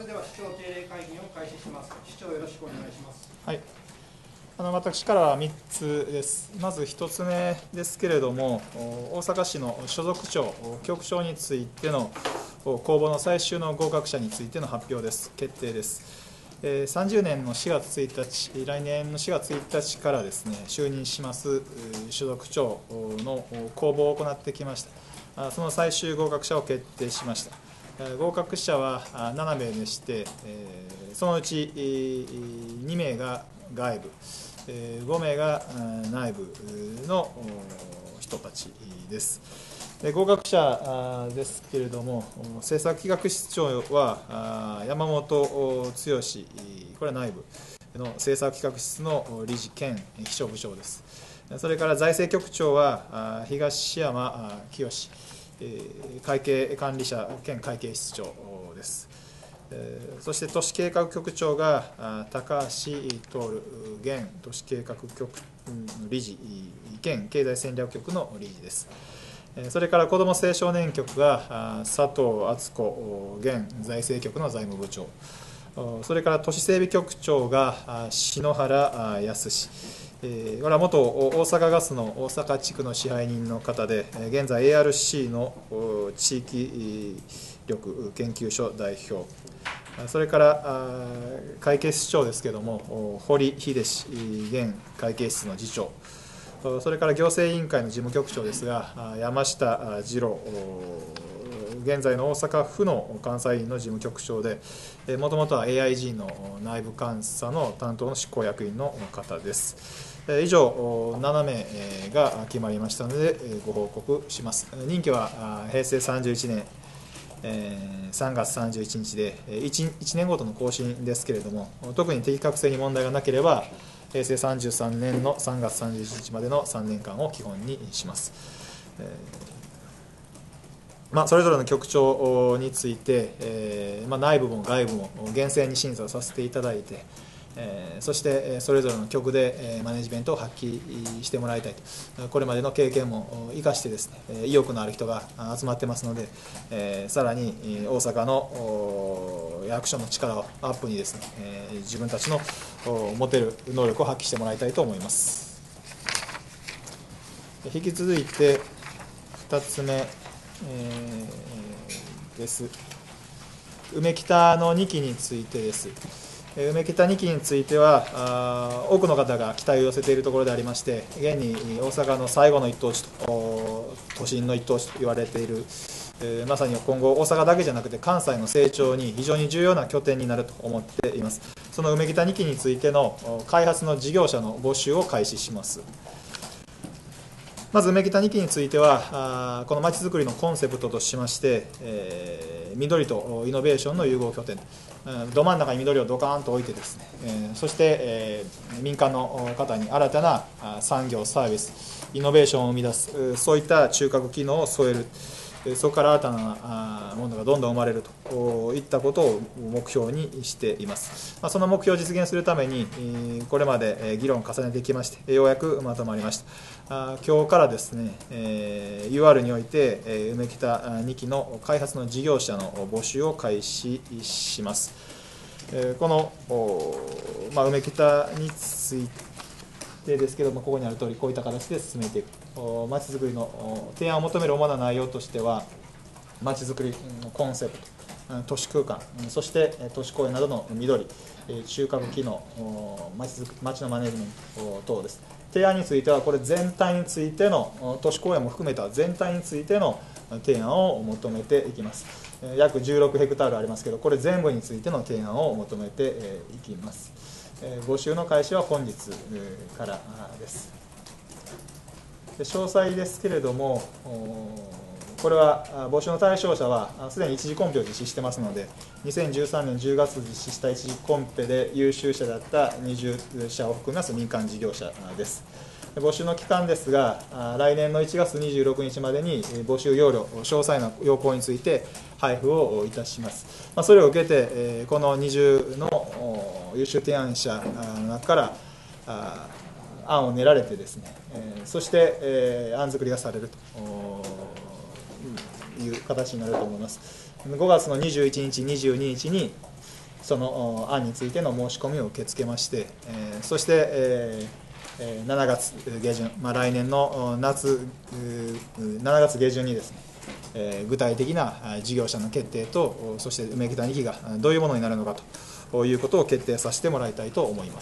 では市長定例会議を開始します。市長、よろしくお願いします。 はい、私からは3つです。まず1つ目ですけれども、大阪市の所属長、局長についての公募の最終の合格者についての発表です。決定です。30年の4月1日、来年の4月1日からですね、就任します所属長の公募を行ってきました。その最終合格者を決定しました。合格者は7名でして、そのうち2名が外部、5名が内部の人たちです。合格者ですけれども、政策企画室長は山本剛、これは内部の政策企画室の理事兼秘書部長です。それから財政局長は東山清、会計管理者兼会計室長です。そして都市計画局長が高橋徹現都市計画局理事兼経済戦略局の理事です。それから子ども青少年局が佐藤敦子現財政局の財務部長、それから都市整備局長が篠原康、これは元大阪ガスの大阪地区の支配人の方で、現在 ARC の地域力研究所代表、それから会計室長ですけれども、堀秀氏現会計室の次長、それから行政委員会の事務局長ですが、山下二郎、現在の大阪府の監査院の事務局長で、もともとは AIG の内部監査の担当の執行役員の方です。以上、7名が決まりましたので、ご報告します。任期は平成31年3月31日で 1年ごとの更新ですけれども、特に適格性に問題がなければ、平成33年の3月31日までの3年間を基本にします。それぞれの局長について、内部も外部も厳正に審査をさせていただいて、そしてそれぞれの局でマネジメントを発揮してもらいたいと、これまでの経験も生かしてですね、意欲のある人が集まってますので、さらに大阪の役所の力をアップにですね、自分たちの持てる能力を発揮してもらいたいと思います。引き続いて2つ目です。梅北の2期についてです。梅北2期については多くの方が期待を寄せているところでありまして、現に大阪の最後の一等地と都心の一等地と言われている、まさに今後大阪だけじゃなくて関西の成長に非常に重要な拠点になると思っています。その梅北2期についての開発の事業者の募集を開始します。まず梅北2期については、このまちづくりのコンセプトとしまして、緑とイノベーションの融合拠点、ど真ん中に緑をドカーンと置いてですね、そして、民間の方に新たな産業、サービス、イノベーションを生み出す、そういった中核機能を添える、そこから新たなものがどんどん生まれるといったことを目標にしています。その目標を実現するために、これまで議論を重ねてきまして、ようやくまとまりました。今日からですね、UR において梅北2期の開発の事業者の募集を開始します。この梅北についてですけども、ここにある通り、こういった形で進めていく。まちづくりの提案を求める主な内容としては、まちづくりのコンセプト、都市空間、そして都市公園などの緑、中核機能、町のマネジメント等です。提案については、これ全体についての、都市公園も含めた全体についての提案を求めていきます。約16ヘクタールありますけど、これ全部についての提案を求めていきます。募集の開始は本日からです。詳細ですけれども、これは募集の対象者はすでに一次コンペを実施してますので、2013年10月実施した一次コンペで優秀者だった20社を含みます民間事業者です。募集の期間ですが、来年の1月26日までに募集要領、詳細な要項について配布をいたします。それを受けて、この20の優秀提案者の中から案を練られてですね、そして案作りがされるという形になると思います。5月の21日、22日にその案についての申し込みを受け付けまして、そして、7月下旬、来年の7月下旬にですね、具体的な事業者の決定と、そして梅北2期がどういうものになるのかということを決定させてもらいたいと思います。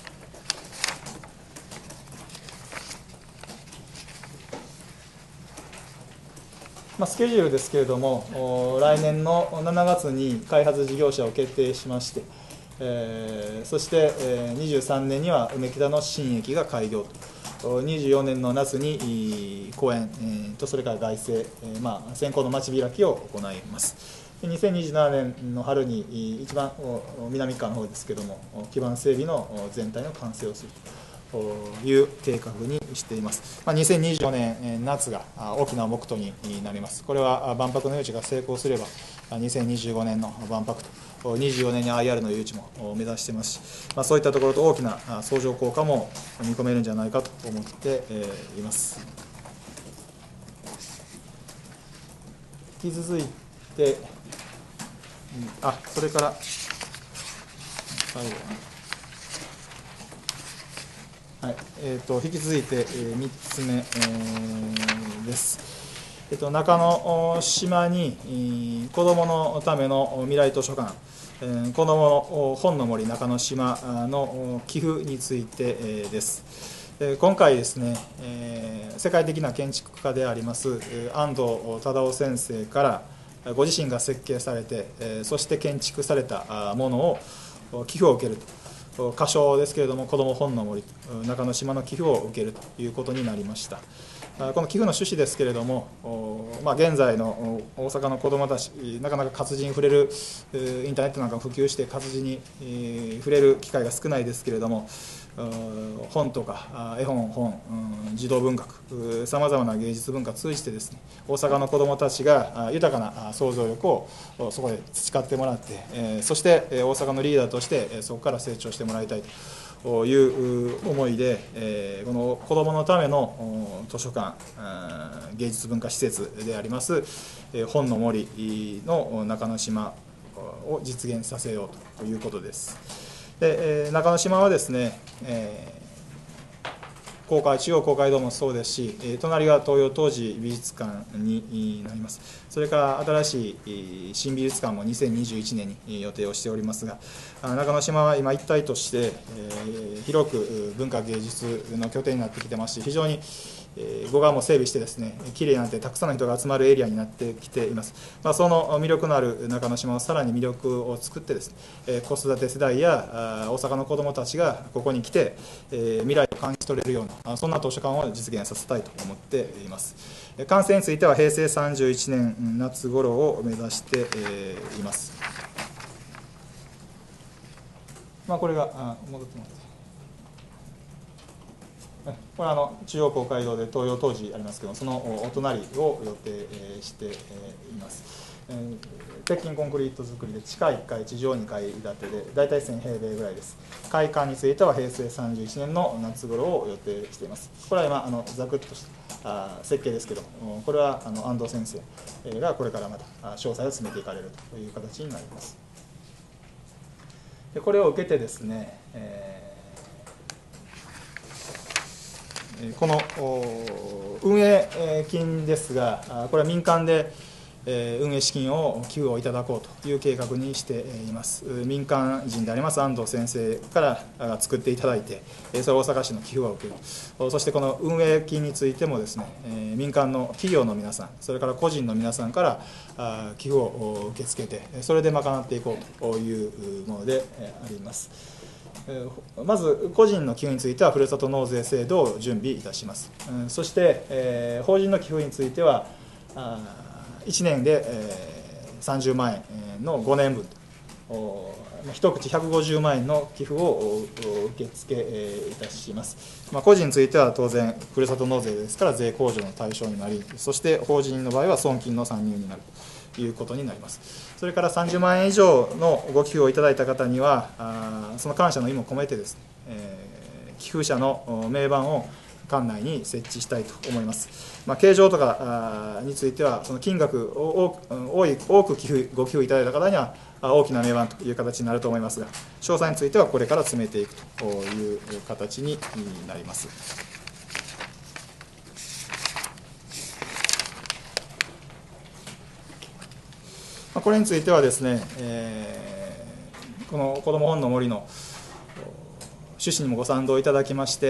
スケジュールですけれども、来年の7月に開発事業者を決定しまして、そして23年には梅北の新駅が開業と、24年の夏に公園とそれから外製、先行の町開きを行います。2027年の春に一番南側の方ですけれども、基盤整備の全体の完成をするという計画にしています。2024年夏が大きな目途になります。これは万博の誘致が成功すれば、2025年の万博と、24年に IR の誘致も目指していますし、そういったところと大きな相乗効果も見込めるんじゃないかと思っています。引き続いて、それから最後引き続いて3つ目です。中之島に子どものための未来図書館、子どもの本の森中之島の寄付についてです。今回ですね、世界的な建築家であります安藤忠雄先生からご自身が設計されて、そして建築されたものを寄付を受けると、仮称ですけれども、子ども本の森中之島の寄付を受けるということになりました。この寄付の趣旨ですけれども、現在の大阪の子どもたち、なかなか活字に触れるインターネットなんかも普及して活字に触れる機会が少ないですけれども、本とか絵本、児童文学、さまざまな芸術文化を通じてですね、大阪の子どもたちが豊かな想像力をそこで培ってもらって、そして大阪のリーダーとしてそこから成長してもらいたいという思いで、この子どものための図書館、芸術文化施設であります本の森の中之島を実現させようということです。で中之島はですね、中央公会堂もそうですし、隣が東洋陶磁美術館になります。それから新しい新美術館も2021年に予定をしておりますが、中之島は今一体として広く文化芸術の拠点になってきてますし、非常に護岸も整備してですね、きれいになってたくさんの人が集まるエリアになってきています。その魅力のある中之島をさらに魅力を作ってですね、子育て世代や大阪の子どもたちがここに来て未来を感じ取れるような、そんな図書館を実現させたいと思っています。完成については平成31年夏頃を目指しています。これが戻ってます。これは中央公会堂で東洋陶磁ありますけど、そのお隣を予定しています。鉄筋コンクリート造りで地下1階地上2階建てで大体1000平米ぐらいです。開館については平成31年の夏頃を予定しています。これは今ざくっとした設計ですけど、これは安藤先生がこれからまた詳細を詰めていかれるという形になります。でこれを受けてですね、この運営金ですが、これは民間で運営資金を寄付をいただこうという計画にしています。民間人であります安藤先生から作っていただいて、それを大阪市の寄付を受ける。そしてこの運営金についてもですね、民間の企業の皆さん、それから個人の皆さんから寄付を受け付けて、それで賄っていこうというものであります。まず個人の寄付についてはふるさと納税制度を準備いたします。そして、法人の寄付については1年で30万円の5年分と、一口150万円の寄付を受付いたします。個人については当然ふるさと納税ですから税控除の対象になり、そして法人の場合は損金の参入になるということになります。それから30万円以上のご寄付をいただいた方にはその感謝の意も込めてですね、寄付者の名板を館内に設置したいと思います。形状とかについては、その金額を多くご寄付いただいた方には大きな名板という形になると思いますが、詳細についてはこれから詰めていくという形になります。これについてはですね、この子ども本の森の趣旨にもご賛同いただきまして、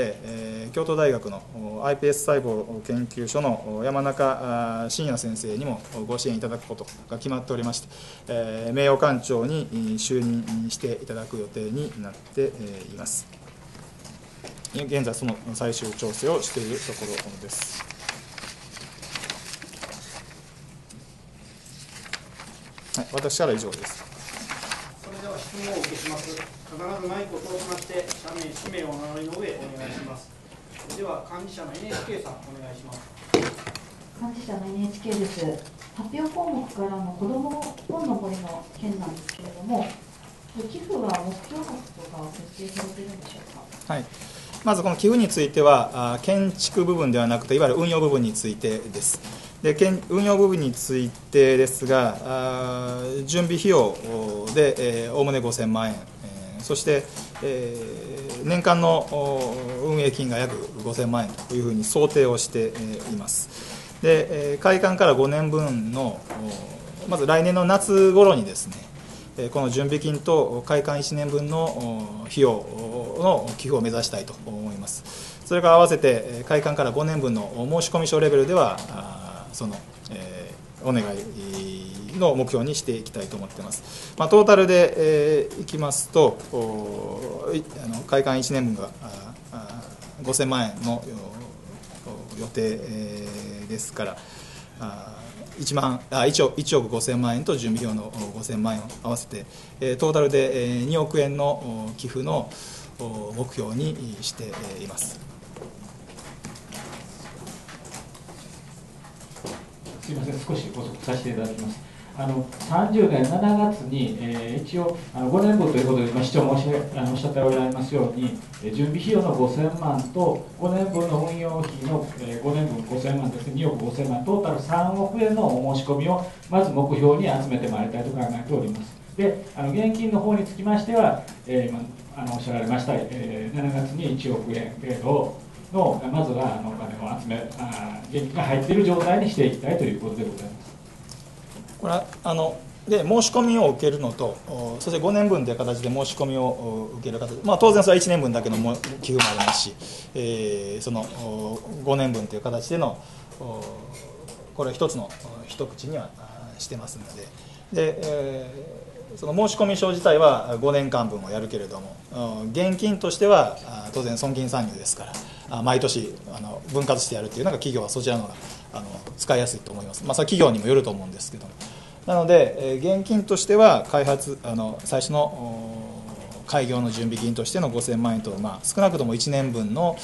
京都大学の iPS 細胞研究所の山中伸也先生にもご支援いただくことが決まっておりまして、名誉館長に就任していただく予定になっています。現在、その最終調整をしているところです。はい、私からは以上です。 それでは質問をお受けします。必ずマイクを通しまして、社名、氏名をお名乗りの上、お願いします。では、幹事社の NHK さん、お願いします。 幹事社の NHK です。発表項目からの子ども本の森の件なんですけれども、寄付は目標額とか設定されているんでしょうか。 はい、まずこの寄付については、建築部分ではなくて、いわゆる運用部分についてです。で運用部分についてですが、準備費用でおおむね5000万円、そして、年間の運営金が約5000万円というふうに想定をしています。で開館から5年分の、まず来年の夏頃にですね、この準備金と開館1年分の費用の寄付を目指したいと思います。それから合わせて開館から5年分の申込書レベルではその、お願いの目標にしていきたいと思っています。トータルで、いきますと、開館1年分が5000万円の予定、ですから、1億5000万円と準備費用の5000万円を合わせて、トータルで2億円の寄付の目標にしています。 すみません、少し補足させていただきます。30年7月に、一応5年分ということで、市長もおっしゃっておられますように、準備費用の5000万と5年分の運用費の、5年分5000万ですね、2億5000万、トータル3億円のお申し込みをまず目標に集めてまいりたいと考えております。で、現金の方につきましては、おっしゃられました、7月に1億円程度のまずはお金を集め、現金が入っている状態にしていきたいということでございます。 これはで申し込みを受けるのと、そして5年分という形で申し込みを受ける形、当然それは1年分だけの寄付もありますし、その5年分という形でのこれ一つの一口にはしてますので、その申込書自体は5年間分をやるけれども、現金としては当然損金参入ですから、毎年分割してやるというのが企業はそちらの方が使いやすいと思います。それは企業にもよると思うんですけども、なので現金としては最初の開業の準備金としての5000万円と、少なくとも1年分の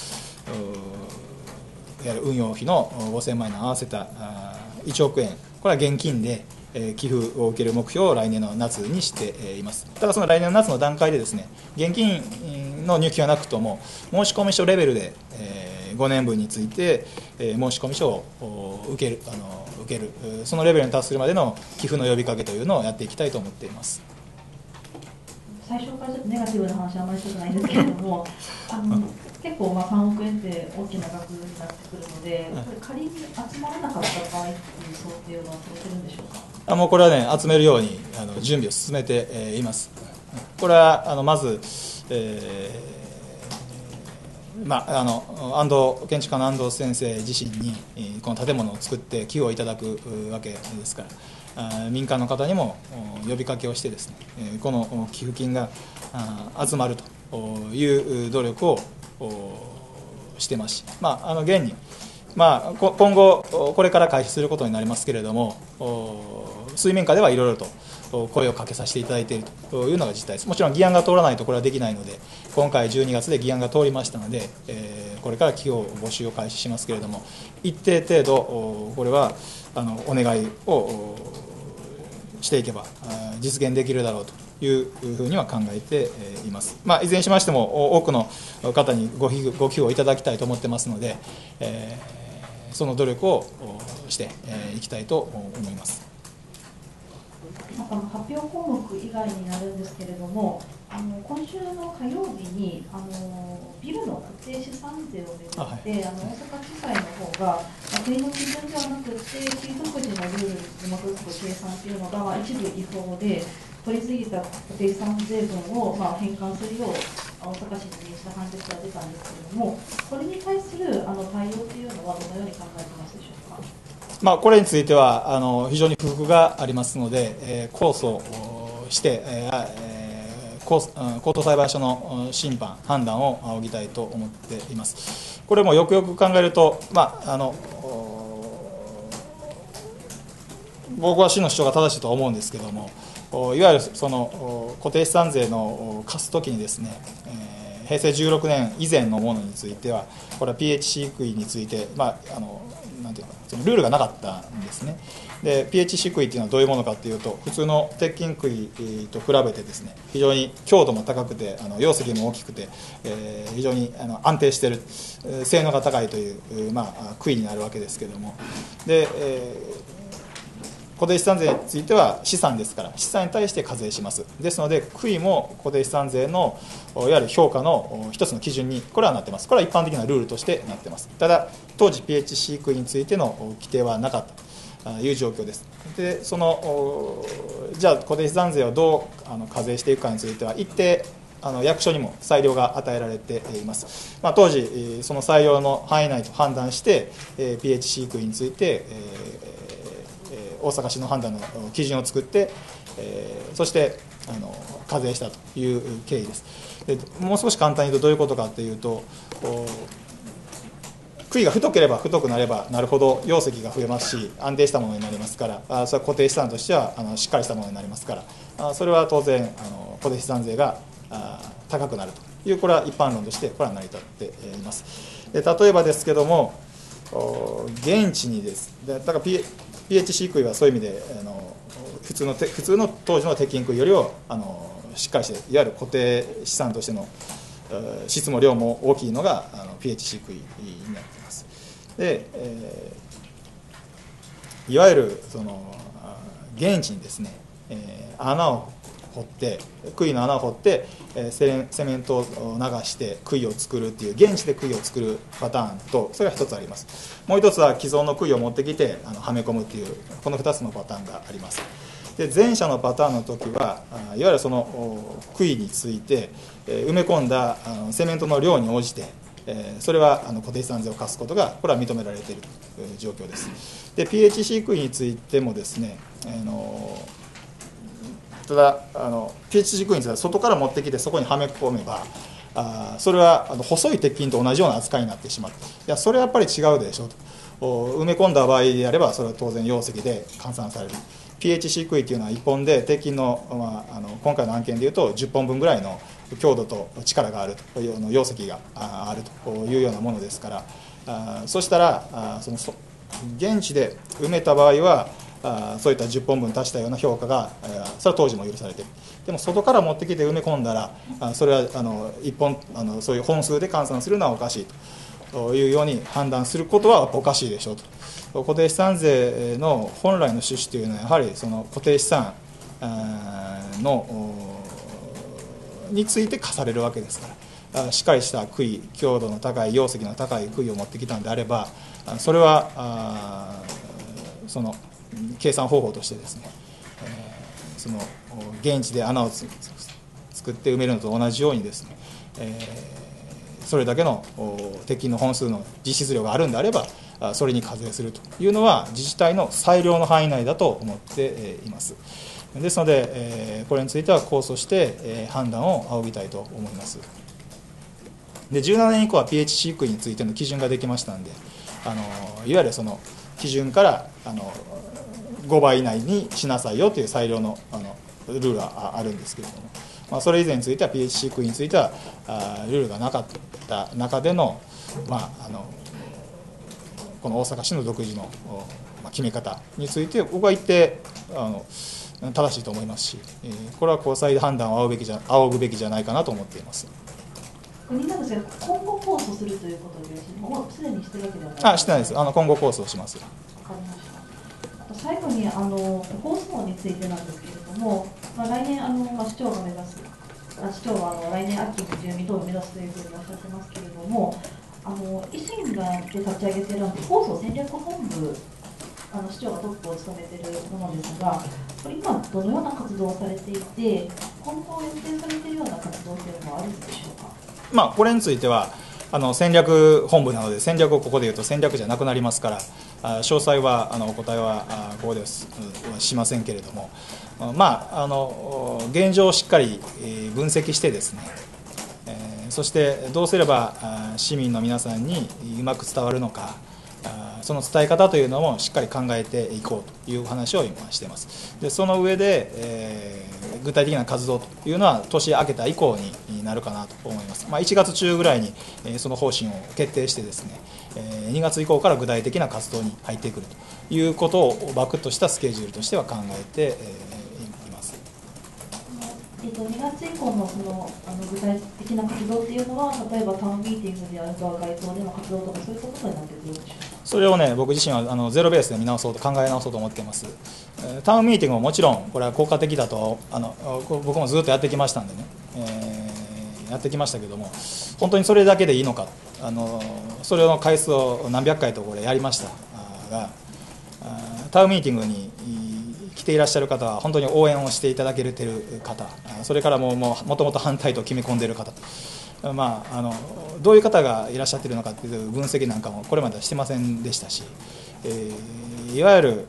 いわゆる運用費の5000万円を合わせた1億円、これは現金で寄付を受ける目標を来年の夏にしています。ただその来年の夏の段階でですね、現金の入金はなくとも申込書レベルで5年分について申込書を受ける、そのレベルに達するまでの寄付の呼びかけというのをやっていきたいと思っています。 最初からネガティブな話はあまりしたくないんですけれども結構3億円って大きな額になってくるので、これ仮に集まらなかった場合っていう想定はされてるんでしょうか。 もうこれはね、集めるように準備を進めています。これはまず、建築家の安藤先生自身にこの建物を作って寄付をいただくわけですから、民間の方にも呼びかけをしてですね、この寄付金が集まるという努力をしてますし、現に、今後これから開始することになりますけれども、水面下ではいろいろと声をかけさせていただいているというのが実態です。もちろん議案が通らないとこれはできないので、今回12月で議案が通りましたので、これから寄付を募集を開始しますけれども、一定程度これはお願いをしていけば実現できるだろうというふうには考えています。いずれにしましても多くの方にご寄付をいただきたいと思ってますので、その努力をしていきたいと思います。 発表項目以外になるんですけれども、今週の火曜日にビルの固定資産税をめぐって、大阪地裁の方が、国の基準ではなくて、地独自のルールに基づく計算というのが一部違法で、取り過ぎた固定資産税分を返還するよう大阪市に命じた判決が出たんですけれども、これに対する対応というのはどのように考えてますでしょうか。 これについては非常に不服がありますので、控訴して、高等裁判所の判断を仰ぎたいと思っています。これもよくよく考えると、僕は市の主張が正しいと思うんですけれども、いわゆるその固定資産税の課すときにですね、平成16年以前のものについては、これは PHC 区について、なんていうか、そのルールがなかったんですね。で PHC 杭というのはどういうものかというと、普通の鉄筋杭と比べてですね、非常に強度も高くて容積も大きくて、非常に安定している、性能が高いという、杭になるわけですけれども、で、固定資産税については資産ですから、資産に対して課税します。ですので杭も固定資産税のいわゆる評価の一つの基準にこれはなっています。これは一般的なルールとしてなっています。ただ当時 PHC 杭についての規定はなかったという状況です。でじゃあ固定資産税をどう課税していくかについては、一定役所にも裁量が与えられています。当時その裁量の範囲内と判断して PHC 杭について大阪市の判断の基準を作って、そして課税したという経緯です。でもう少し簡単に言うとどういうことかというと、杭が太ければ太くなればなるほど容積が増えますし、安定したものになりますから、それは固定資産としてはしっかりしたものになりますから、それは当然固定資産税が高くなるという、これは一般論としてこれは成り立っています。で例えばですけども、現地にですだから PHC 杭はそういう意味で普通の当時の鉄筋杭よりをしっかりして、いわゆる固定資産としての質も量も大きいのがPHC 杭になっています。で、いわゆるその現地にですね、穴を掘って杭の穴を掘ってセメントを流して杭を作るっていう、現地で杭を作るパターンと、それが一つあります。もう一つは既存の杭を持ってきてはめ込むっていう、この2つのパターンがあります。で前者のパターンの時は、いわゆるその杭について埋め込んだセメントの量に応じて、それは固定資産税を課すことがこれは認められている状況です。で PHC 杭についてもですね、ただPHC 杭については外から持ってきてそこにはめ込めば、それは細い鉄筋と同じような扱いになってしまう。いやそれはやっぱり違うでしょと。埋め込んだ場合であればそれは当然容積で換算される。PHC 杭というのは1本で鉄筋の、今回の案件でいうと10本分ぐらいの強度と力があるという容積があるというようなものですから、そしたら現地で埋めた場合はそういった10本分足したような評価がそれは当時も許されている。でも外から持ってきて埋め込んだらそれは1本そういう本数で換算するのはおかしいというように判断することはおかしいでしょうと。固定資産税の本来の趣旨というのはやはりその固定資産について課されるわけですから、しっかりした杭、強度の高い容積の高い杭を持ってきたのであれば、それはその計算方法としてですね、その現地で穴を作って埋めるのと同じようにですね、それだけの鉄筋の本数の実質量があるんであればそれに課税するというのは自治体の裁量の範囲内だと思っています。ですのでこれについては控訴して判断を仰ぎたいと思います。で17年以降は PHC 杭についての基準ができましたので、いわゆるその基準から5倍以内にしなさいよという裁量のルールがあるんですけれども、それ以前については PHC 杭についてはルールがなかった中での、この大阪市の独自の決め方について僕は一定正しいと思いますし、これは高裁で判断を仰ぐべきじゃないかなと思っています。 国なんですが、今後控訴するということで、もうすでにしてるわけではない。 してないです。今後控訴をします。 わかりました。あと最後に放送についてなんですけれども、来年市長が目指す、市長は来年秋に住民投票を目指すというふうにおっしゃってますけれども、維新が立ち上げている放送戦略本部、市長がトップを務めているものですが、これ今どのような活動をされていて、今後予定されているような活動というのはあるんでしょうか。 これについては戦略本部なので、戦略をここで言うと戦略じゃなくなりますから、詳細はお答えはここではしませんけれども、現状をしっかり分析してですね、そしてどうすれば市民の皆さんにうまく伝わるのか、その伝え方というのもしっかり考えていこうという話を今しています。でその上で、具体的な活動というのは年明けた以降になるかなと思います。1月中ぐらいにその方針を決定してですね、2月以降から具体的な活動に入ってくるということをバクッとしたスケジュールとしては考えています。 2月以降の具体的な活動というのは、例えばタウンミーティングであるとか街頭での活動とか、そういったことになってくるんでしょうか。 それをね、僕自身はゼロベースで見直そうと考え直そうと思っています。タウンミーティングももちろんこれは効果的だと僕もずっとやってきましたんでね、やってきましたけども、本当にそれだけでいいのか、それの回数を何百回とこれやりましたが、タウンミーティングに来ていらっしゃる方は本当に応援をしていただけている方、それからもともと反対と決め込んでいる方、どういう方がいらっしゃっているのかという分析なんかもこれまではしてませんでしたし、いわゆる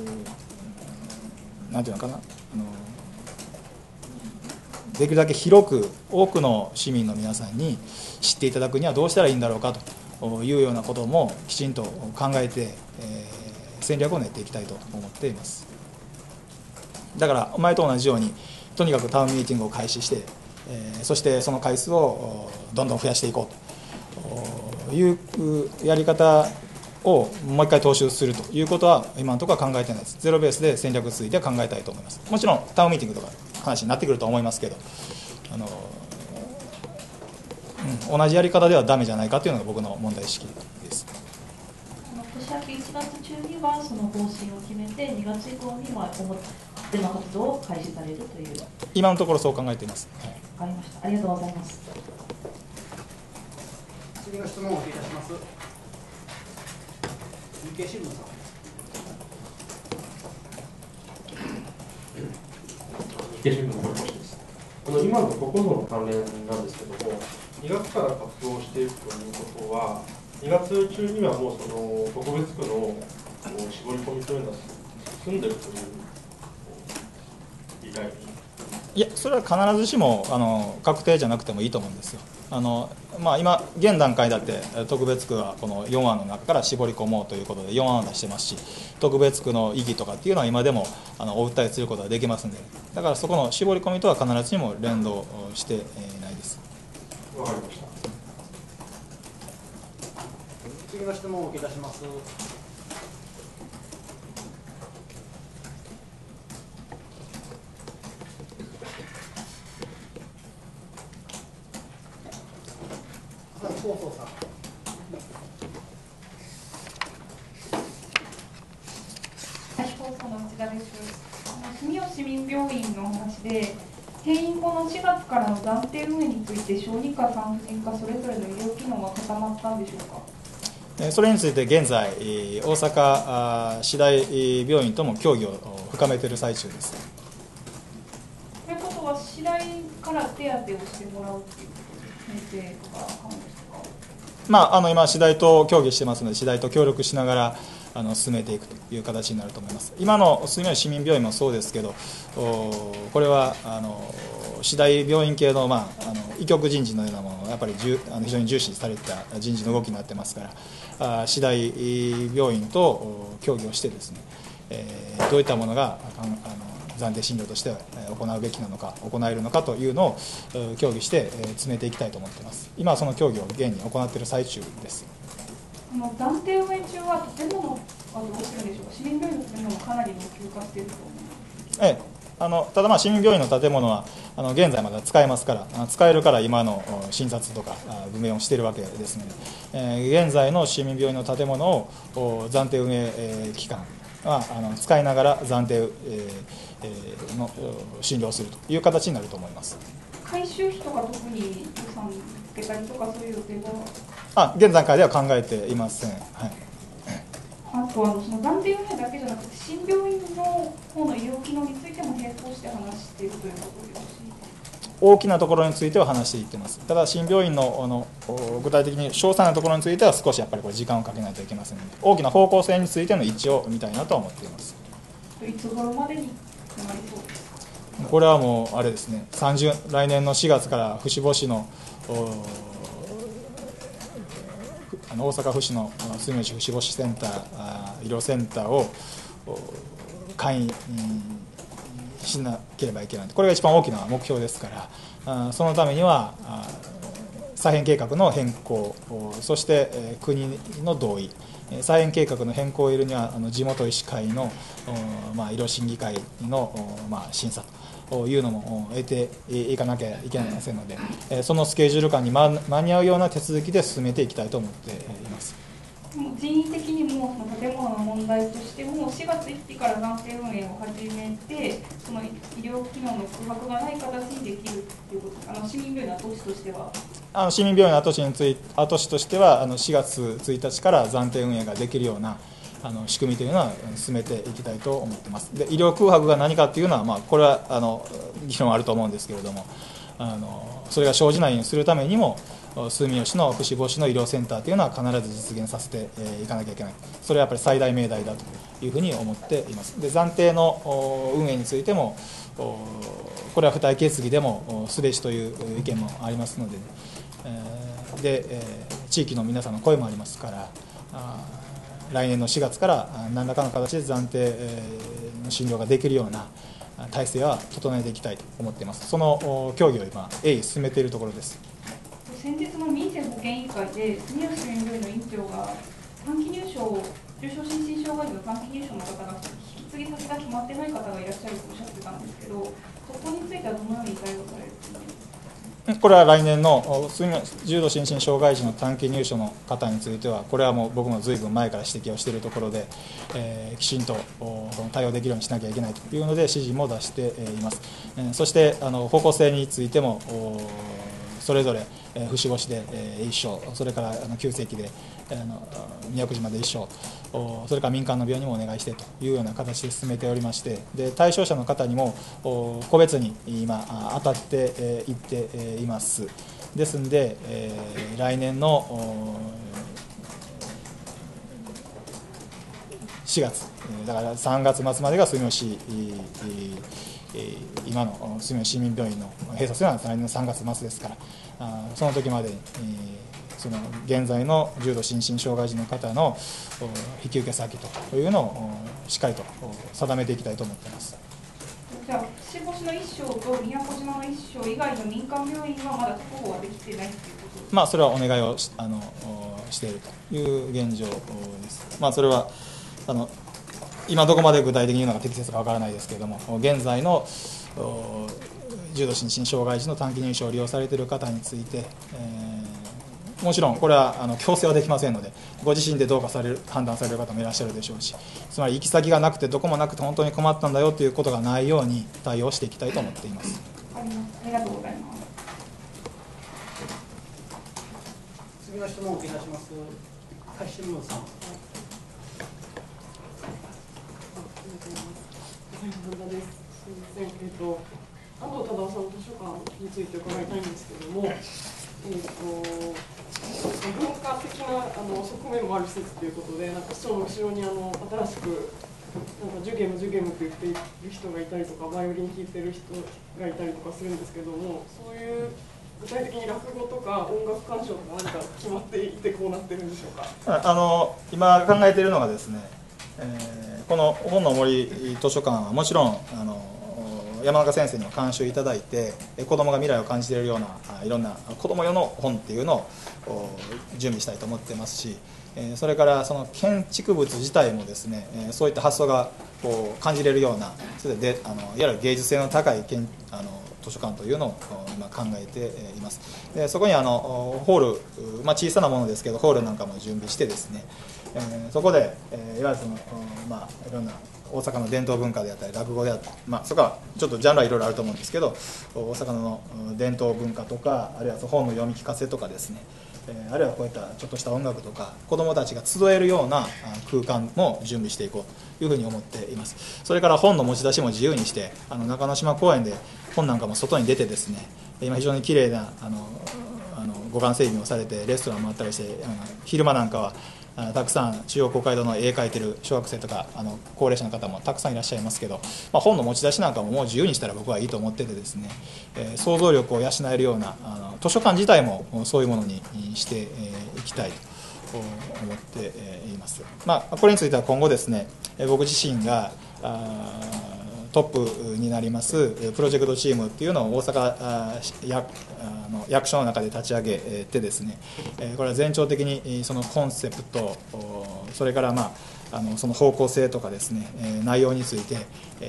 なんていうのかな、できるだけ広く多くの市民の皆さんに知っていただくにはどうしたらいいんだろうかというようなこともきちんと考えて、戦略を練っていきたいと思っています。だから前と同じようにとにかくタウンミーティングを開始して、そしてその回数をどんどん増やしていこうというやり方をもう一回踏襲するということは今のところは考えてないです。ゼロベースで戦略については考えたいと思います。もちろんタウンミーティングとか話になってくると思いますけど、同じやり方ではダメじゃないかというのが僕の問題意識です。 年明け1月中にはその方針を決めて、2月以降に表の活動を開始されるという。 今のところそう考えています。 わかりました。ありがとうございます。 次の質問をお受けいたします。日経新聞さん。 日経新聞の堀越です。今のここの関連なんですけども、2月から活動していくということは、2月中にはもうその特別区の絞り込みというのは進んでいるという理解に。 いや、それは必ずしも確定じゃなくてもいいと思うんですよ。今、現段階だって特別区はこの4案の中から絞り込もうということで4案を出してますし、特別区の意義とかっていうのは今でもお訴えすることができますんで、だからそこの絞り込みとは必ずしも連動してないです。 わかりました。 次の質問をお受けいたします。朝日放送さん。 朝日放送の内田です。住吉市民病院の話で、閉院後の4月からの暫定運営について小児科、産婦人科それぞれの医療機能が固まったんでしょうか。 それについて現在、大阪市大病院とも協議を深めている最中です。 ということは、市大から手当てをしてもらうという先生とか看護師とか。 今、市大と協議してますので、市大と協力しながら進めていくという形になると思います。今の住吉市民病院もそうですけど、これは市大病院系の、医局人事のようなものをやっぱり非常に重視された人事の動きになってますから、市大病院と協議をしてですね、どういったものが暫定診療として行うべきなのか、行えるのかというのを協議して詰めていきたいと思っています。今はその協議を現に行っている最中です。 暫定運営中は建物はどうしてるんでしょうか。市民病院の建物もかなり老朽化していると思います。 ただ市民病院の建物は現在まだ使えますから、使えるから今の診察とか分娩をしているわけですので、現在の市民病院の建物を暫定運営期間は使いながら暫定の診療するという形になると思います。 改修費とか特に予算つけたりとかそういう予定は現段階では考えていません。はい、 あとその暫定運営だけじゃなくて新病院の方の医療機能についても並行して話しているということでよろしいですか。 大きなところについては話していってます。ただ新病院の具体的に詳細なところについては少しやっぱりこれ時間をかけないといけませんので、大きな方向性についての一致を見たいなとは思っています。 いつ頃までに決まりそうですか。 これはもうあれですね、来年の4月から伏母市の大阪府市の住吉伏母市センター医療センターを開院しなければいけない、これが一番大きな目標ですから、そのためには再編計画の変更、そして国の同意、再編計画の変更を得るには地元医師会の医療審議会の審査というのも得ていかなきゃいけませんので、そのスケジュール感に間に合うような手続きで進めていきたいと思っています。 人為的にもその建物の問題としても4月1日から暫定運営を始めて、その医療機能の空白がない形にできるということです。市民病院の後押しとしては市民病院の後押しとしては4月1日から暫定運営ができるような仕組みというのは進めていきたいと思っています。で、医療空白が何かというのは、これは議論あると思うんですけれども、それが生じないようにするためにも住吉の伏母市の医療センターというのは必ず実現させていかなきゃいけない、それはやっぱり最大命題だというふうに思っています。で、暫定の運営についてもこれは付帯決議でもすべしという意見もありますので、地域の皆さんの声もありますから、来年の4月から何らかの形で暫定の診療ができるような体制は整えていきたいと思っています。その協議を今鋭意進めているところです。 先日の民生保健委員会で住吉市民病院の院長が短期入所、重症心身障害の短期入所の方が引き継ぎ先が決まってない方がいらっしゃるとおっしゃってたんですけど、そこについてはどのように対応されるつもりですか。 これは来年の重度心身障害児の短期入所の方については、これはもう僕もずいぶん前から指摘をしているところで、きちんと対応できるようにしなきゃいけないというので指示も出しています。そして方向性についてもそれぞれ伏母市で1床、それから急性期で宮古島で1床、それから民間の病院にもお願いしてというような形で進めておりまして、で対象者の方にも個別に今当たっていっています。ですので、来年の4月だから3月末までが住吉今の住吉市民病院の閉鎖するのは来年の3月末ですから、その時までにその現在の重度心身障害児の方の引き受け先というのをしっかりと定めていきたいと思っています。 じゃあ、伏母市の1床と宮古島の1床以外の民間病院はまだ確保はできていないということですか。 それはお願いをしているという現状です。それは今どこまで具体的に言うのが適切かわからないですけれども、現在の重度心身障害児の短期入所を利用されている方について、もちろんこれは強制はできませんので、ご自身でどうか判断される方もいらっしゃるでしょうし、つまり行き先がなくてどこもなくて本当に困ったんだよということがないように対応していきたいと思っています。 ありがとうございます。 次の質問をお受けいたします。新聞さん。 本田です。すみません。安藤忠雄さんの図書館について伺いたいんですけれども、文化的な側面もある施設ということで、市長の後ろに新しくジュゲムって言っている人がいたりとか、バイオリン弾いてる人がいたりとかするんですけども、そういう具体的に落語とか音楽鑑賞とか何か決まっていてこうなってるんでしょうか。 今考えているのがですね、この本の森図書館はもちろん山中先生にも監修いただいて、子どもが未来を感じているようないろんな子ども用の本っていうのを準備したいと思ってますし、それからその建築物自体もですね、そういった発想がこう感じれるようなそれでいわゆる芸術性の高い図書館というのを今考えています。でそこにホール、小さなものですけどホールなんかも準備してですね、そこで、いわゆるいろんな大阪の伝統文化であったり落語であったり、そこはちょっとジャンルはいろいろあると思うんですけど、大阪の伝統文化とか、あるいは本の読み聞かせとかですね、あるいはこういったちょっとした音楽とか子どもたちが集えるような空間も準備していこうというふうに思っています。それから本の持ち出しも自由にして、中之島公園で本なんかも外に出てですね、今非常にきれいな護岸整備もされてレストランもあったりして、昼間なんかはたくさん中央公会堂の絵描いてる小学生とか高齢者の方もたくさんいらっしゃいますけど、本の持ち出しなんかももう自由にしたら僕はいいと思っててですね、想像力を養えるような図書館自体もそういうものにしていきたいと思っています。これについては今後ですね、僕自身がトップになりますプロジェクトチームっていうのを大阪役所の中で立ち上げてですね、これは全長的にそのコンセプト、それからその方向性とかですね、内容について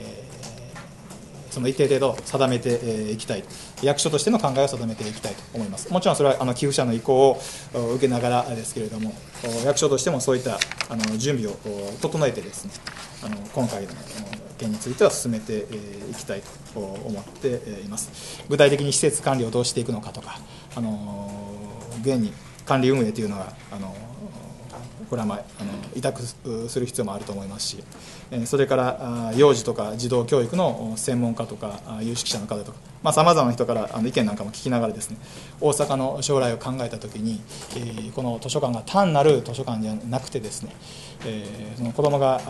その一定程度定めていきたい、役所としての考えを定めていきたいと思います。もちろんそれは寄付者の意向を受けながらですけれども、役所としてもそういった準備を整えてですね、今回の件については進めていきたいと思っています。具体的に施設管理をどうしていくのかとか、現に管理運営というのはこれは委託する必要もあると思いますし、それから幼児とか児童教育の専門家とか有識者の方とか、さまざまな人から意見なんかも聞きながらですね、大阪の将来を考えたときに、この図書館が単なる図書館じゃなくてですね、その子どもが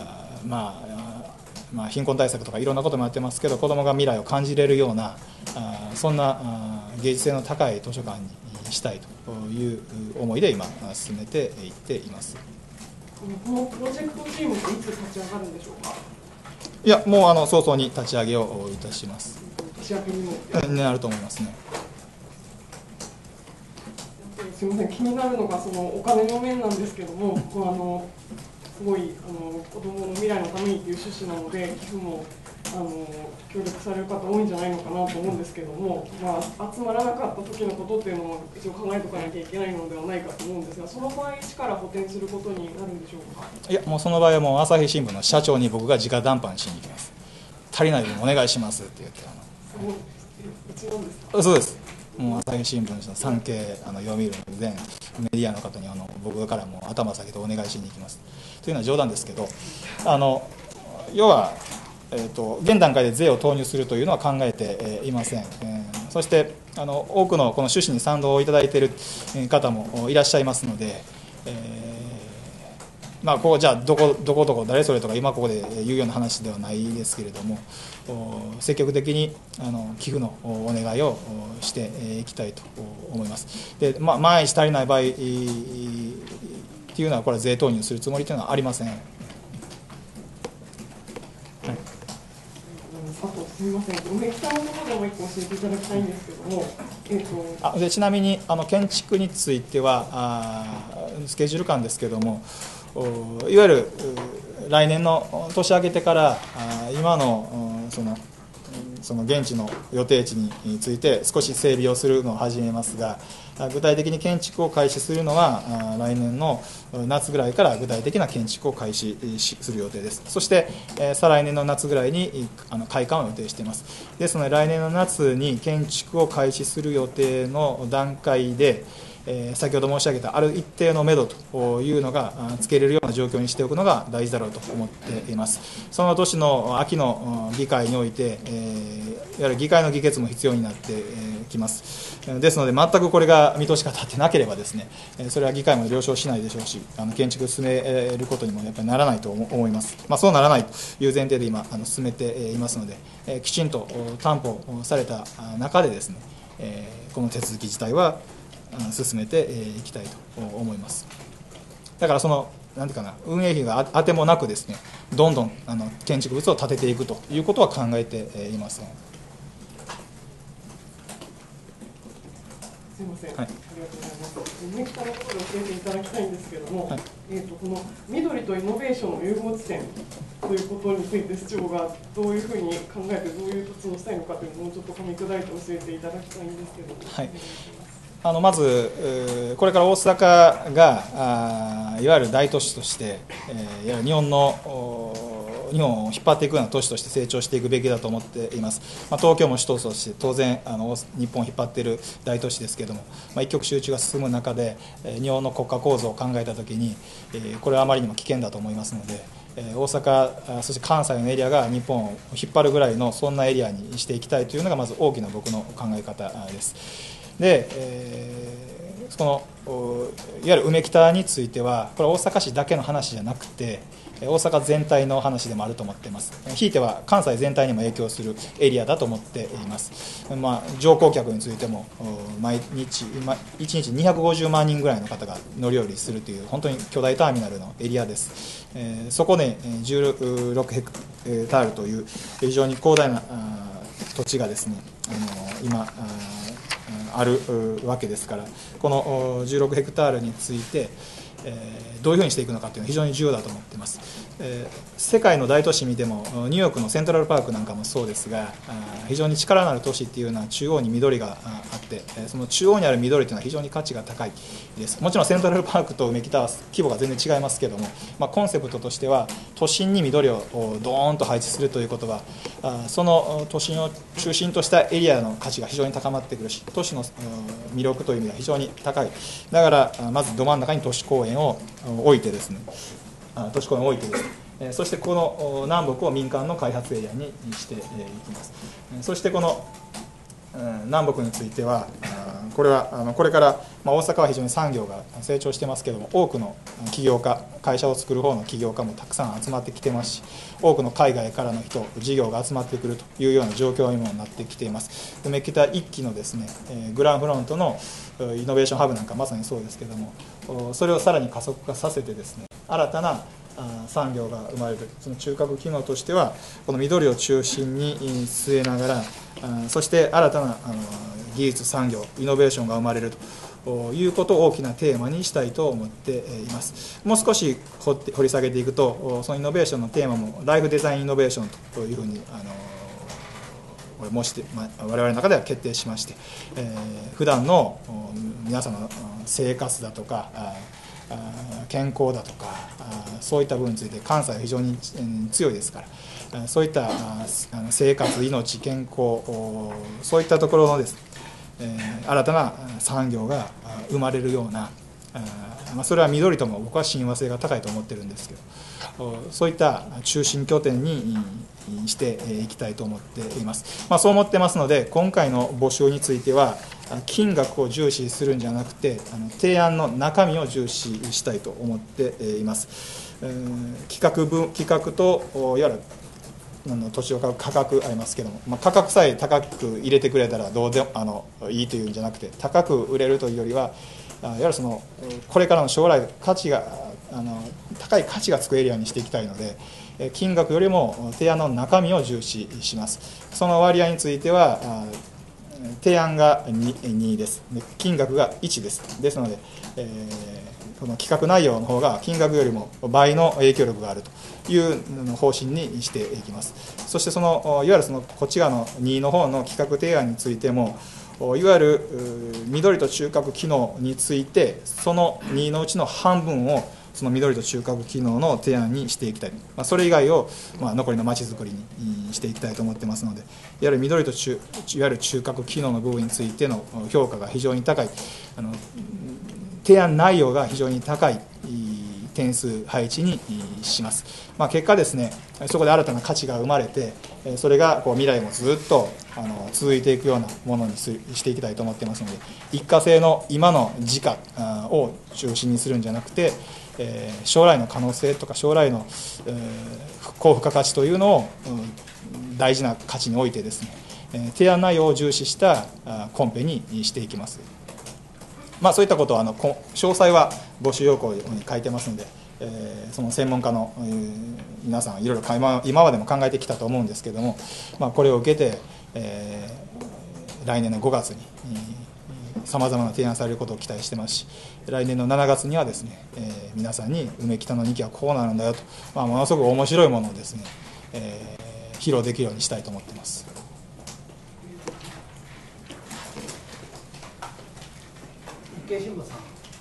貧困対策とかいろんなこともやってますけど、子どもが未来を感じれるようなそんな芸術性の高い図書館にしたいという思いで今進めていっています。 このプロジェクトチームっていつ立ち上がるんでしょうか。 いや、もう早々に立ち上げをいたします。 年明けにもなると思いますね。 すみません、気になるのがそのお金の面なんですけども、すごい子どもの未来のためにという趣旨なので、寄付も協力される方多いんじゃないのかなと思うんですけども、集まらなかった時のことっていうのも一応考えておかなきゃいけないのではないかと思うんですが、その場合、市から補填することになるんでしょうか。 いや、もうその場合はもう朝日新聞の社長に僕が直談判しに行きます。足りない分お願いしますって言って。 うちなんですか。 そうです。もう朝日新聞の産経、読売の全メディアの方に僕からも頭下げてお願いしに行きますというのは冗談ですけど、要は、現段階で税を投入するというのは考えていません。そして多くのこの趣旨に賛同をいただいている方もいらっしゃいますので、ここじゃあどこ誰それとか今ここで言うような話ではないですけれども、積極的に寄付のお願いをしていきたいと思います。で、万一足りない場合っていうのはこれは税投入するつもりというのはありません。 あとすみません、梅北のところでもう一個教えていただきたいんですけども、 でちなみに建築についてはスケジュール感ですけれども、いわゆる来年の年明けてから今のその現地の予定地について少し整備をするのを始めますが、具体的に建築を開始するのは来年の夏ぐらいから具体的な建築を開始する予定です。そして再来年の夏ぐらいに開館を予定しています。ですので来年の夏に建築を開始する予定の段階で、先ほど申し上げたある一定の目処というのがつけれるような状況にしておくのが大事だろうと思っています。その年の秋の議会において、いわゆる議会の議決も必要になってきます。ですので全くこれが見通しが立ってなければですね、それは議会も了承しないでしょうし、建築を進めることにもやっぱりならないと思います。そうならないという前提で今進めていますので、きちんと担保された中でですね、この手続き自体は進めていきたいと思います。だからなんていうかな、運営費があてもなくですね、どんどん建築物を建てていくということは考えていません。 すすみません、 はい、 ありがとうございます。梅北のことで教えていただきたいんですけども、 はい、 この緑とイノベーションの融合地点ということについて市長がどういうふうに考えてどういう土地にしたいのかというのをもうちょっと噛み砕いて教えていただきたいんですけども、 はい、 お願いします。 まず、これから大阪がいわゆる大都市として、いわゆる日本を引っ張っていくような都市として成長していくべきだと思っています。東京も首都として当然日本を引っ張っている大都市ですけれども、一極集中が進む中で日本の国家構造を考えたときに、これはあまりにも危険だと思いますので、大阪、そして関西のエリアが日本を引っ張るぐらいのそんなエリアにしていきたいというのがまず大きな僕の考え方です。で、そのいわゆる梅北については、これは大阪市だけの話じゃなくて、大阪全体の話でもあると思っています。ひいては関西全体にも影響するエリアだと思っています。乗降客についても1日250万人ぐらいの方が乗り降りするという本当に巨大ターミナルのエリアです。そこで16ヘクタールという非常に広大な土地がですね、今あるわけですから、この16ヘクタールについてどういうふうにしていくのかというのは非常に重要だと思っています。世界の大都市見てもニューヨークのセントラルパークなんかもそうですが、非常に力のある都市っていうのは中央に緑があって、その中央にある緑というのは非常に価値が高いです。もちろんセントラルパークと梅北は規模が全然違いますけれども、コンセプトとしては都心に緑をドーンと配置するということは、その都心を中心としたエリアの価値が非常に高まってくるし、都市の魅力という意味では非常に高い。だからまずど真ん中に都市公園を置いてですね、そしてこの南北を民間の開発エリアにしていきます。そしてこの南北については、これから、大阪は非常に産業が成長してますけれども、多くの起業家、会社を作る方の起業家もたくさん集まってきてますし、多くの海外からの人、事業が集まってくるというような状況にもなってきています。梅北1期のですね、グランフロントのイノベーションハブなんかまさにそうですけれども、それをさらに加速化させてですね、新たな産業が生まれる。その中核機能としてはこの緑を中心に据えながら、そして新たな技術産業イノベーションが生まれるということを大きなテーマにしたいと思っています。もう少し掘り下げていくと、そのイノベーションのテーマもライフデザインイノベーションというふうに我々の中では決定しまして、普段の皆さんの生活だとか健康だとかそういった部分について関西は非常に強いですから、そういった生活、命、健康、そういったところのですね、新たな産業が生まれるような、それは緑とも僕は親和性が高いと思ってるんですけど、そういった中心拠点にしていきたいと思っています。そう思ってますので、今回の募集については金額を重視するんじゃなくて、提案の中身を重視したいと思っています。企画といわゆる土地を買う価格ありますけども、価格さえ高く入れてくれたらどうでいいというんじゃなくて、高く売れるというよりは、いわゆるこれからの将来高い価値がつくエリアにしていきたいので、金額よりも提案の中身を重視します。その割合については提案が 2です。金額が1です。ですので、この企画内容の方が金額よりも倍の影響力があるという方針にしていきます。そしていわゆるこっち側の2の方の企画提案についても、いわゆる緑と中核機能について、その2のうちの半分をその緑と中核機能の提案にしていきたい。それ以外を残りのまちづくりにしていきたいと思ってますので、いわゆる緑といわゆる中核機能の部分についての評価が非常に高い、提案内容が非常に高い点数配置にします。結果ですね、そこで新たな価値が生まれて、それが未来もずっと続いていくようなものにしていきたいと思っていますので、一過性の今の時価を中心にするんじゃなくて、将来の可能性とか将来の高付加価値というのを大事な価値においてですね、提案内容を重視したコンペにしていきます。そういったことは詳細は募集要項に書いてますので、その専門家の皆さんいろいろ今までも考えてきたと思うんですけども、これを受けて、来年の5月にさまざまな提案されることを期待してますし、来年の7月にはですね、皆さんに梅北の2期はこうなるんだよと、ものすごく面白いものをですね、披露できるようにしたいと思っています。 日経新聞さん。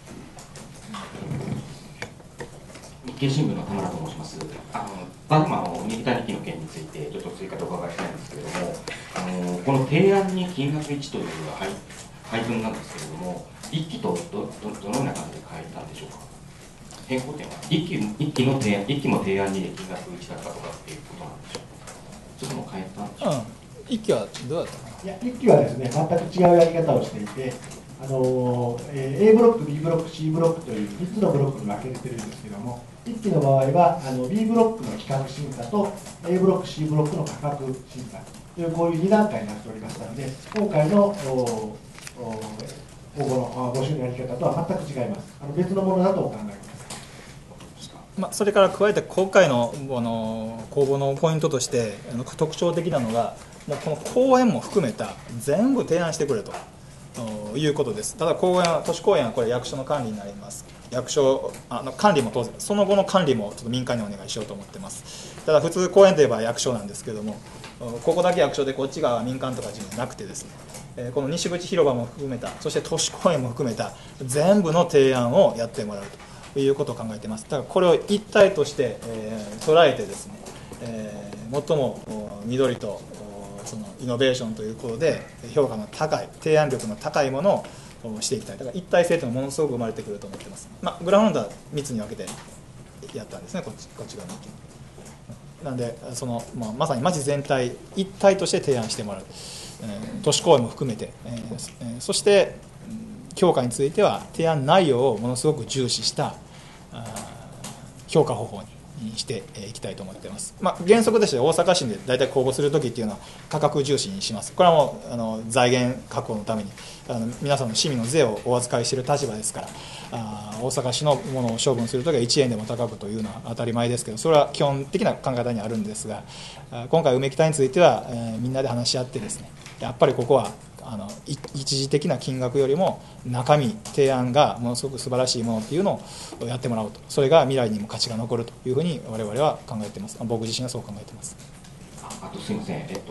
日経新聞の田村と申します。バグマの梅北2期の件についてちょっと追加でお伺いしたいんですけれども、この提案に金額1という配分なんですけれども、1期とどのような感じで変えたんでしょうか。変更点は1期も提案に金額1だったとかっていうことなんでしょうか。それとも変えたんでしょうか。 1期はどうだったかな。 いや、1期はですね、全く違うやり方をしていて、A ブロック、B ブロック、C ブロックという3つのブロックに分けてるんですけども、1期の場合はB ブロックの比較審査と A ブロック、C ブロックの価格審査というこういう2段階になっておりましたので、今回の応募の募集のやり方とは全く違います。別のものだと考えます。 それから加えて今回の公募のポイントとして特徴的なのが、もうこの公園も含めた全部提案してくれということです。ただ都市公園はこれ役所の管理になります。役所管理も当然、その後の管理もちょっと民間にお願いしようと思ってます。ただ普通公園といえば役所なんですけども、ここだけ役所でこっちが民間とかじゃなくてですね、この西口広場も含めた、そして都市公園も含めた全部の提案をやってもらうということを考えています。だからこれを一体として、捉えてですね、最も緑とそのイノベーションということで評価の高い、提案力の高いものをしていきたい。だから一体性というのはものすごく生まれてくると思っています。グラウンドは3つに分けてやったんですね、こっち側に。なんでまさに街全体一体として提案してもらう、都市公園も含めて、そして評価については提案内容をものすごく重視した評価方法にしていきたいと思っています。原則として大阪市で大体公募するときっていうのは価格重視にします。これはもう財源確保のために皆さんの市民の税をお預かりしている立場ですから、大阪市のものを処分するときは1円でも高くというのは当たり前ですけど、それは基本的な考え方にあるんですが、今回梅北についてはみんなで話し合ってですね、やっぱりここは一時的な金額よりも中身、提案がものすごく素晴らしいものっていうのをやってもらおうと、それが未来にも価値が残るというふうに我々は考えています。僕自身はそう考えています。 あとすみません、あと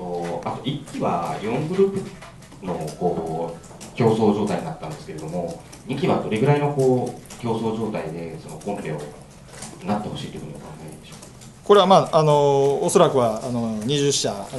1期は4グループの競争状態になったんですけれども、2期はどれぐらいの競争状態でそのコンペをなってほしいというふうにお考えでしょうか。 これはおそらくは20社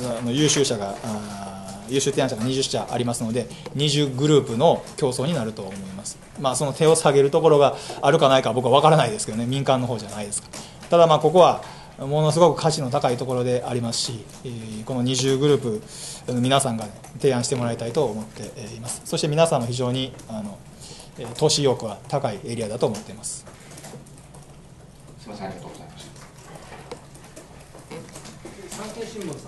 優秀提案者が20社ありますので、20グループの競争になると思います。その手を下げるところがあるかないか僕は分からないですけどね、民間の方じゃないですか。ただここはものすごく価値の高いところでありますし、この20グループ皆さんが提案してもらいたいと思っています。そして皆さんも非常に投資意欲は高いエリアだと思っています。 すみません、ありがとうございました。 産経新聞さん。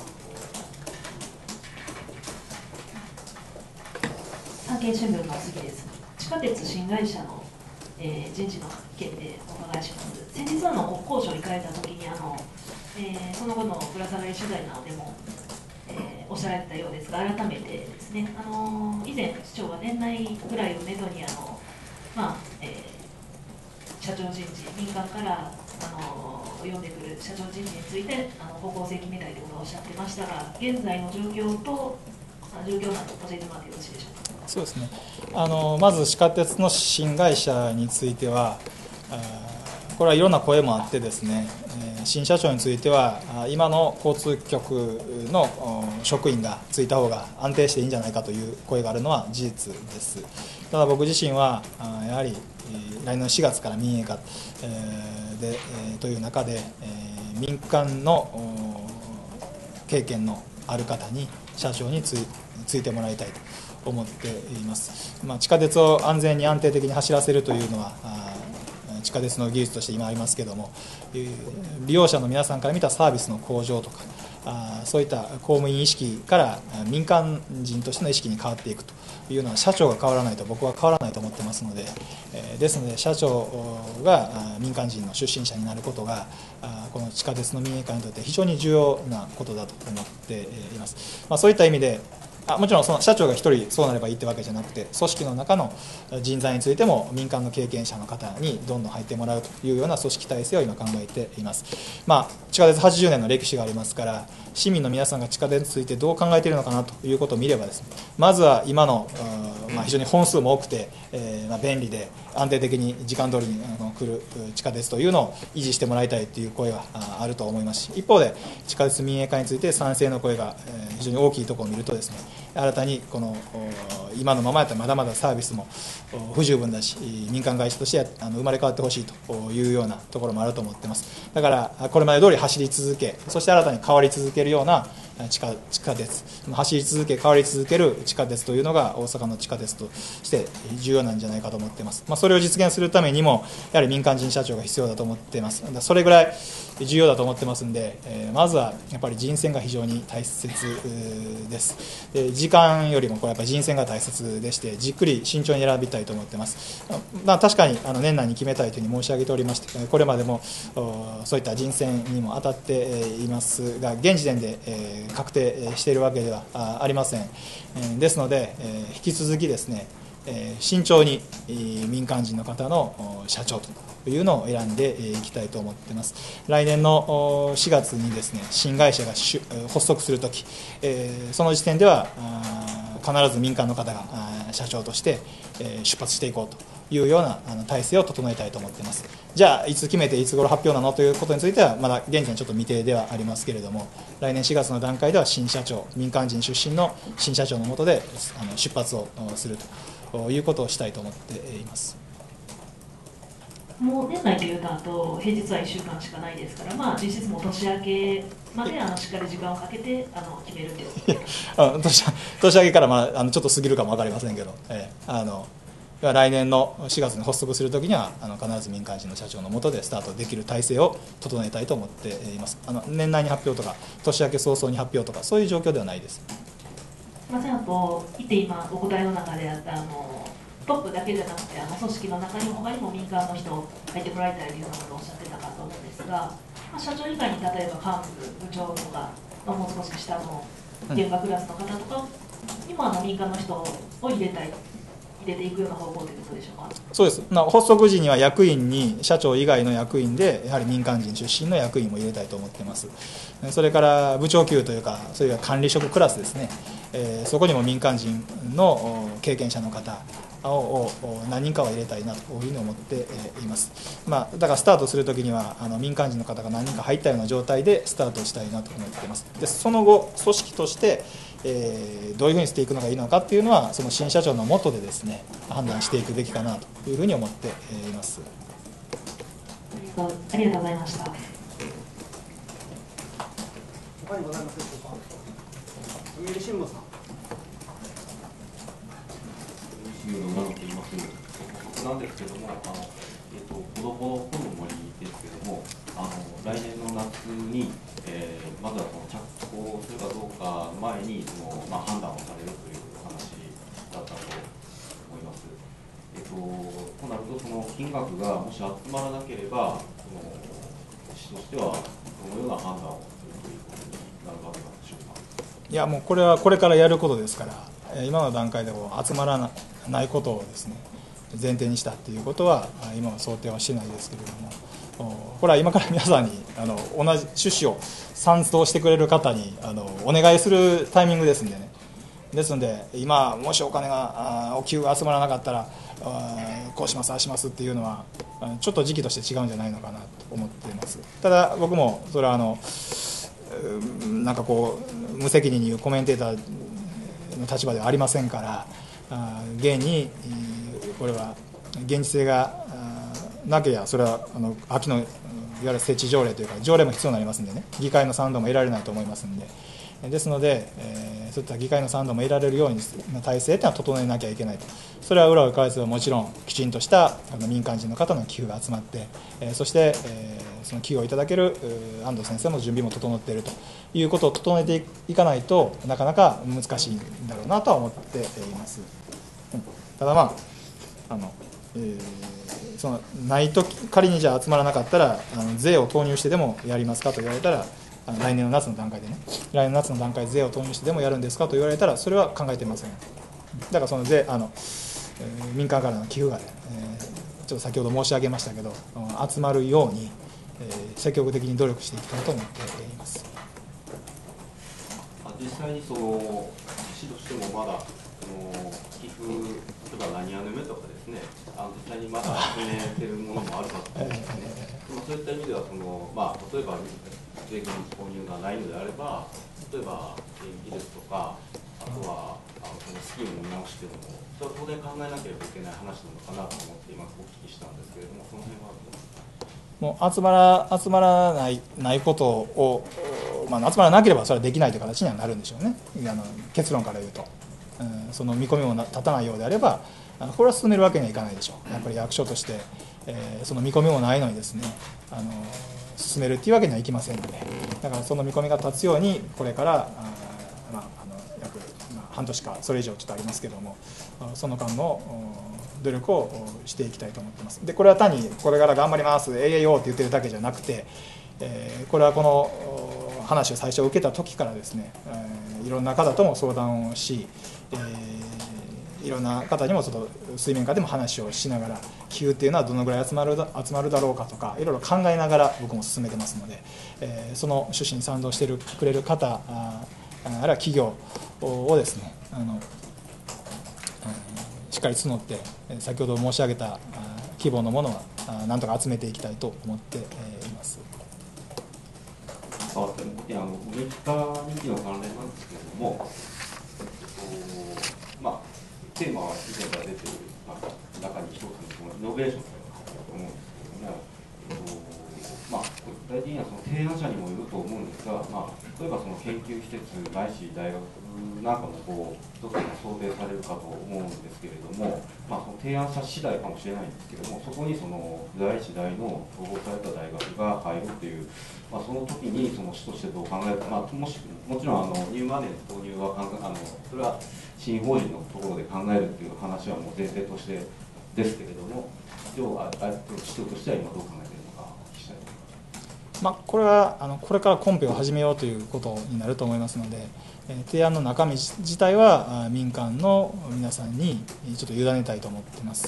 産経新聞の杉です。地下鉄新会社の、人事の件でお伺いします。先日国交省に行かれたときにその後のぶら下がり取材などでも、おっしゃられたようですが、改めてですね、以前市長は年内ぐらいをめどに社長人事、民間から呼んでくる社長人事について方向性決めたいということをおっしゃってましたが、現在の状況など教えてもらってよろしいでしょうか。 そうですね、まず地下鉄の新会社については、これはいろんな声もあってですね、新社長については今の交通局の職員がついた方が安定していいんじゃないかという声があるのは事実です。ただ僕自身はやはり来年の4月から民営化という中で民間の経験のある方に社長についてもらいたいと思っています。地下鉄を安全に安定的に走らせるというのは地下鉄の技術として今ありますけれども、利用者の皆さんから見たサービスの向上とかそういった公務員意識から民間人としての意識に変わっていくというのは社長が変わらないと僕は変わらないと思ってますので、ですので社長が民間人の出身者になることがこの地下鉄の民営化にとって非常に重要なことだと思っています。そういった意味でもちろんその社長が1人そうなればいいってわけじゃなくて、組織の中の人材についても民間の経験者の方にどんどん入ってもらうというような組織体制を今考えています。地下鉄80年の歴史がありますから、市民の皆さんが地下鉄についてどう考えているのかなということを見ればですね、まずは今の非常に本数も多くて、便利で安定的に時間通りに来る地下鉄というのを維持してもらいたいという声があると思いますし、一方で地下鉄民営化について賛成の声が非常に大きいところを見るとですね、新たにこの今のままやったらまだまだサービスも不十分だし、民間会社として生まれ変わってほしいというようなところもあると思っています。だからこれまで通り走り続け、そして新たに変わり続けるような地下鉄、走り続け変わり続ける地下鉄というのが大阪の地下鉄として重要なんじゃないかと思っています。それを実現するためにもやはり民間人社長が必要だと思っています。それぐらい重要だと思ってますんで、まずはやっぱり人選が非常に大切です。時間よりもこれやっぱり人選が大切でして、じっくり慎重に選びたいと思っています。確かに年内に決めたいというふうに申し上げておりまして、これまでもそういった人選にも当たっていますが、現時点で確定しているわけではありません。ですので引き続きですね、慎重に民間人の方の社長というのを選んでいきたいと思っています。来年の4月にですね、新会社が発足するとき、その時点では必ず民間の方が社長として出発していこうというような体制を整えたいと思っています。じゃあいつ決めていつ頃発表なのということについてはまだ現在ちょっと未定ではありますけれども、来年4月の段階では新社長、民間人出身の新社長の下で出発をするということをしたいと思っています。 もう年内というと、あと平日は1週間しかないですから、実質も年明けまでしっかり時間をかけて決めるという年明けからちょっと過ぎるかも分かりませんけど、来年の4月に発足するときには必ず民間人の社長の下でスタートできる体制を整えたいと思っています。年内に発表とか年明け早々に発表とかそういう状況ではないです。 あと今お答えの中であったトップだけじゃなくて組織の中にも他にも民間の人入ってもらいたいというようなことをおっしゃってたかと思うんですが、社長以外に例えば幹部、部長とか、もう少し下の現場クラスの方とかにも民間の人を入れていくような方向ということでしょうか。 そうです。発足時には役員に社長以外の役員でやはり民間人出身の役員も入れたいと思っています。それから部長級というかそういう管理職クラスですね、そこにも民間人の経験者の方を何人かは入れたいなというふうに思っています。だからスタートするときには民間人の方が何人か入ったような状態でスタートしたいなと思っています。でその後組織としてどういうふうにしていくのがいいのかっていうのはその新社長の下でですね判断していくべきかなというふうに思っています。 ありがとうございました。 他にございますでしょうか。読売新聞さん。 なんですけども、子どもの森ですけども、来年の夏に、まずは着工するかどうかの前に判断をされるというお話だったと思います。となると、その金額がもし集まらなければ、市としてはどのような判断をするということになるわけなんでしょうか。 いやもうこれはこれからやることですから、今の段階でも集まらないことをですね前提にしたということは今は想定はしてないですけれども、これは今から皆さんに同じ趣旨を賛同してくれる方にお願いするタイミングですんでね。ですので今もしお金がお給が集まらなかったらこうしますああしますっていうのはちょっと時期として違うんじゃないのかなと思っています。ただ僕もそれはなんかこう無責任に言うコメンテーターの立場ではありませんから、現にこれは現実性がなければそれは秋のいわゆる設置条例というか条例も必要になりますんでね、議会の賛同も得られないと思いますんで、ですので、そういった議会の賛同も得られるような体制というのは整えなきゃいけないと。それは裏を返せばもちろんきちんとした民間人の方の寄付が集まって、そして、その寄付をいただける安藤先生の準備も整っているということを整えていかないとなかなか難しいんだろうなとは思っています。ただそのないと仮にじゃあ集まらなかったら税を投入してでもやりますかと言われたら来年の夏の段階でね、来年の夏の段階で税を投入してでもやるんですかと言われたら、それは考えてません。だからその民間からの寄付がね、ちょっと先ほど申し上げましたけど、集まるように、積極的に努力していきたいと思っています。 実際にその市としてもまだ寄付とか何やぬめとかですね、実際にまだ決めてるものもあるかと思うんですね。そういった意味では例えば税金購入がないのであれば、例えば技術とか、あとはそのスキームの見直しというのも、それは当然考えなければいけない話なのかなと思って今お聞きしたんですけれども、その辺はどうですか。 もう集まらないことを、集まらなければそれはできないという形にはなるんでしょうね、結論から言うと、その見込みも立たないようであれば、これは進めるわけにはいかないでしょう。やっぱり役所として、その見込みもないのにですね、進めるっていうわけにはいきませんので、だからその見込みが立つように、これから約半年かそれ以上ちょっとありますけれども、その間の努力をしていきたいと思っています。でこれは単にこれから頑張ります、AAO って言ってるだけじゃなくて、これはこの話を最初受けた時からですね、いろんな方とも相談をし、いろんな方にもちょっと水面下でも話をしながら、寄付っていうのはどのぐらい集まるだろうかとか、いろいろ考えながら僕も進めてますので、その趣旨に賛同してくれる方、あるいは企業をですね、しっかり募って、先ほど申し上げた規模のものはなんとか集めていきたいと思っています。 梅北人気の関連なんですけれども、テーマは以前から出ている中に一つのイノベーションというのがあると思うんですけれども、具体的にはその提案者にもよると思うんですが、例えばその研究施設ないし大学なんかも一つの想定されるかと思うんですけれども、その提案者次第かもしれないんですけれども、そこにその第一大の統合された大学が入るっていう、その時にその市としてどう考えるか、もちろんニューマネーの投入はそれは新法人のところで考えるっていう話はもう前提としてですけれども、市長としては今どう考えているのかお聞きしたいと思います。 これはこれからコンペを始めようということになると思いますので、提案の中身自体は民間の皆さんにちょっと委ねたいと思っています。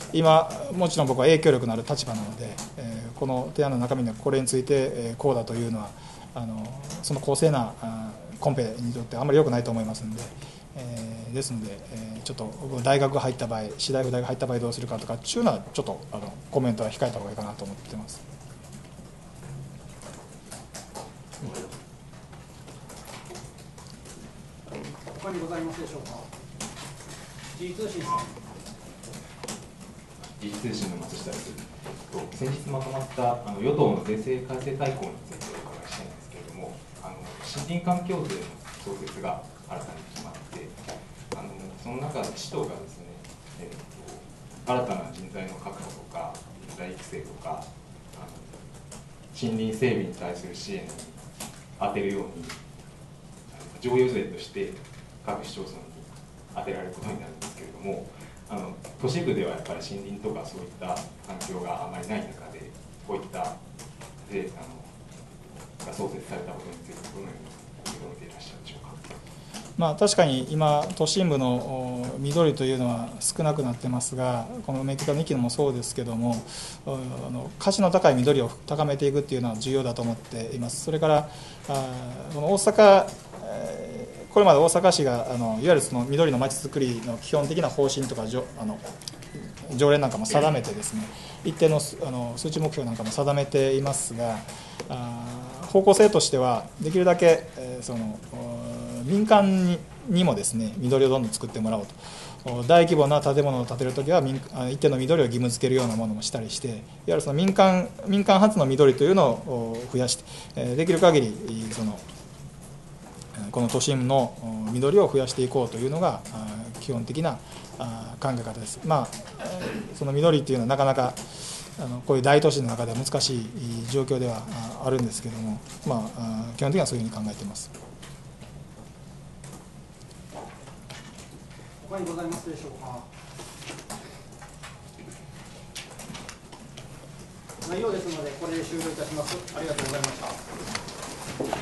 今もちろん僕は影響力のある立場なので、この提案の中身のこれについてこうだというのはその公正なコンペにとってあまり良くないと思いますので、ですのでちょっと大学が入った場合、私大附大が入った場合どうするかとかっていうのはちょっとコメントは控えた方がいいかなと思っています。 他にございますでしょうか。G 通信さん。 G 通信の松下です。先日まとまった与党の税制改正大綱についてお伺いしたいんですけれども、森林環境税の創設が新たに決まって、その中で市党がですね、新たな人材の確保とか人材育成とか森林整備に対する支援に充てるように譲与税として各市町村に充てられることになるんですけれども、都市部ではやっぱり森林とかそういった環境があまりない中でこういった税が創設されたことについてどのように受け止めていらっしゃるでしょうか。 確かに今、都心部の緑というのは少なくなってますが、この梅北の2期もそうですけども、価値の高い緑を高めていくというのは重要だと思っています。それからこの大阪、これまで大阪市がいわゆるその緑のまちづくりの基本的な方針とか条例なんかも定めてですね、一定の数値目標なんかも定めていますが、方向性としてはできるだけ民間にもですね緑をどんどん作ってもらおうと、大規模な建物を建てるときは一定の緑を義務付けるようなものもしたりして、いわゆるその民間発の緑というのを増やして、できる限りこの都心の緑を増やしていこうというのが基本的な考え方です。その緑というのはなかなかこういう大都市の中では難しい状況ではあるんですけども、基本的にはそういうふうに考えています。 他にございますでしょうか。ないようですのでこれで終了いたします。ありがとうございました。